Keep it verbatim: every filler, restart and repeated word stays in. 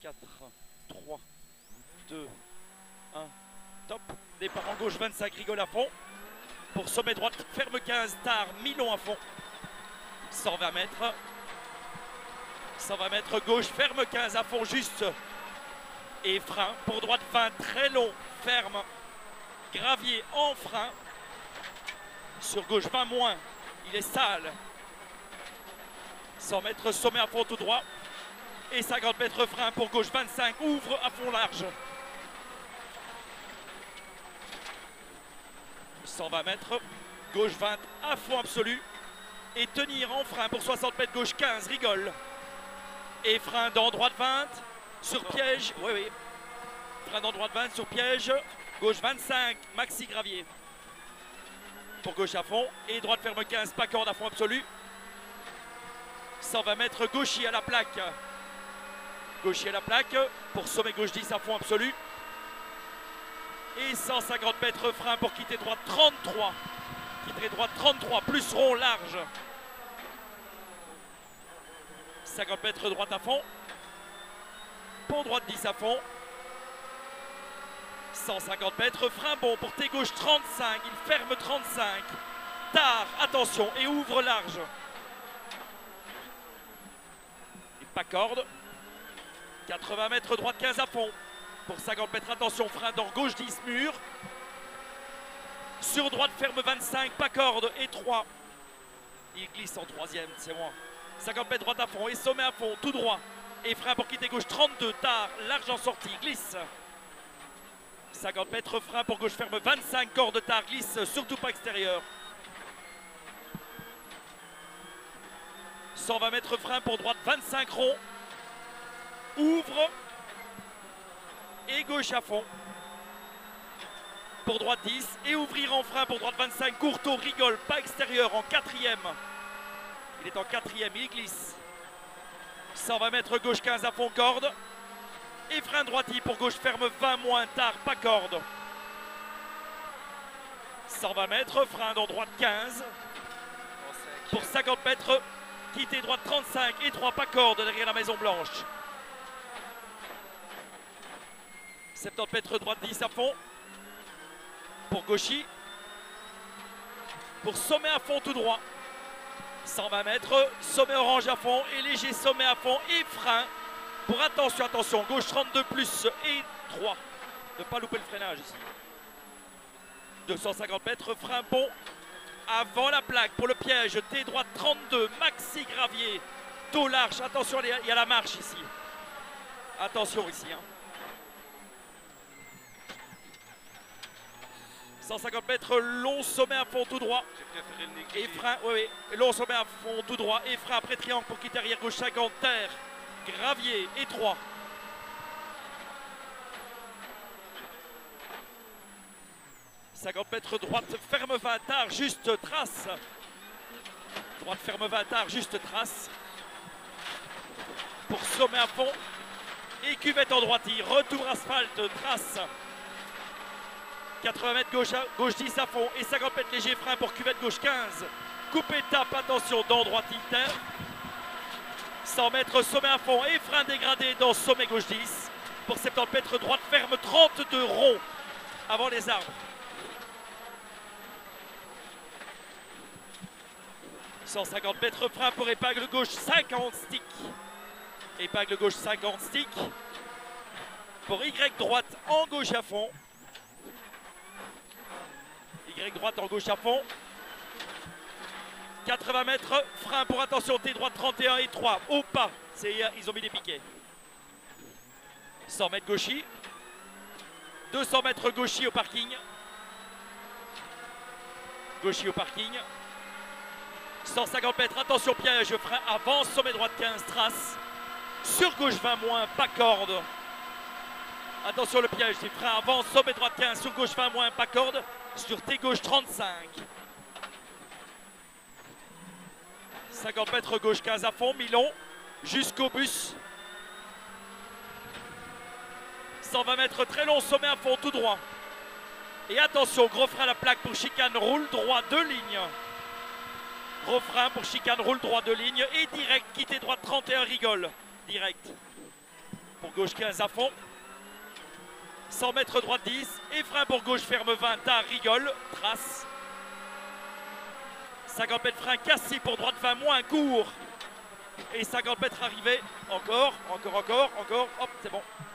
quatre, trois, deux, un, top. Départ en gauche, vingt-cinq, rigole à fond. Pour sommet droite, ferme quinze, tard, Milon à fond. cent vingt mètres. cent vingt mètres, gauche, ferme quinze à fond, juste. Et frein. Pour droite, vingt, très long, ferme. Gravier en frein. Sur gauche, vingt moins. Il est sale. cent mètres, sommet à fond tout droit. Et cinquante mètres, frein pour gauche, vingt-cinq, ouvre à fond large. cent vingt mètres, gauche vingt, à fond absolu. Et tenir en frein pour soixante mètres, gauche quinze, rigole. Et frein dans droite vingt, sur piège, oui, oui. Frein dans droite vingt, sur piège, gauche vingt-cinq, maxi gravier. Pour gauche à fond, et droite ferme quinze, pas corde à fond absolu. cent vingt mètres, gauchis à la plaque. Gauchis à la plaque, pour sommet gauche dix à fond absolu. Et cent cinquante mètres, frein pour quitter droite trente-trois. Quitter droite trente-trois, plus rond large. cinquante mètres, droite à fond. Pont droite dix à fond. cent cinquante mètres, frein bon pour T gauche trente-cinq. Il ferme trente-cinq. Tard, attention, et ouvre large. Et pas corde. quatre-vingts mètres, droite quinze à fond. Pour cinquante mètres, attention, frein dans gauche dix, mur. Sur droite, ferme vingt-cinq, pas corde, et trois. Il glisse en troisième, c'est moi. cinquante mètres, droite à fond, et sommet à fond, tout droit. Et frein pour quitter gauche trente-deux, tard, large en sortie, glisse. cinquante mètres, frein pour gauche, ferme vingt-cinq, corde, tard, glisse, surtout pas extérieur. cent vingt mètres, frein pour droite, vingt-cinq, rond. Ouvre. Et gauche à fond. Pour droite dix. Et ouvrir en frein pour droite vingt-cinq. Courteau, rigole, pas extérieur en quatrième. Il est en quatrième, il glisse. cent vingt mètres, gauche quinze à fond, corde. Et frein droiti pour gauche ferme vingt moins, tard, pas corde. cent vingt mètres, frein dans droite quinze. Pour cinquante mètres, quitter droite trente-cinq et trois, pas corde derrière la Maison Blanche. soixante-dix mètres, droite dix à fond. Pour gauchis. Pour sommet à fond tout droit. cent vingt mètres, sommet orange à fond et léger sommet à fond et frein. Pour attention, attention, gauche trente-deux plus et trois. Ne pas louper le freinage ici. deux cent cinquante mètres, frein bon. Avant la plaque pour le piège, T droite trente-deux, maxi gravier. Taux large, attention, il y a la marche ici. Attention ici. Hein. cent cinquante mètres, long sommet à fond tout droit. Et frein, oui, oui, long sommet à fond tout droit. Et frein après triangle pour quitter arrière gauche cinquante, terre, gravier et trois. cinquante mètres, droite ferme vingt, tard, juste trace. Droite ferme vingt, tard, juste trace. Pour sommet à fond. Et cuvette en droite, retour asphalte, trace. quatre-vingts mètres, gauche, à, gauche dix à fond et cinquante mètres léger, frein pour cuvette gauche quinze. Coupe étape, attention dans droite terre. cent mètres, sommet à fond et frein dégradé dans sommet gauche dix. Pour soixante-dix mètres, droite ferme trente-deux, rond avant les arbres. cent cinquante mètres, frein pour épingle gauche cinquante, stick. Épingle gauche cinquante, stick. Pour Y droite en gauche à fond. Y droite en gauche à fond. quatre-vingts mètres, frein pour attention, T droite trente et un et trois. Au pas, ils ont mis des piquets. cent mètres gauchis. deux cents mètres gauchis au parking. Gauchis au parking. cent cinquante mètres, attention piège, frein avant, sommet droite quinze, trace. Sur gauche vingt moins, pas corde. Attention le piège, c'est frein avant, sommet droite quinze, sur gauche vingt moins, pas corde. Sur T gauche trente-cinq. cinquante mètres, gauche quinze à fond, Milon, jusqu'au bus. cent vingt mètres, très long, sommet à fond, tout droit. Et attention, gros frein à la plaque pour chicane, roule droit, deux lignes. Gros frein pour chicane, roule droit, deux lignes. Et direct, quitter droite trente et un, rigole. Direct. pour gauche quinze à fond. cent mètres droite dix. Et frein pour gauche ferme vingt à rigole. Trace. cinquante mètres frein cassé pour droite vingt moins court. Et cinquante mètres arrivé. Encore, encore, encore, encore. Hop, c'est bon.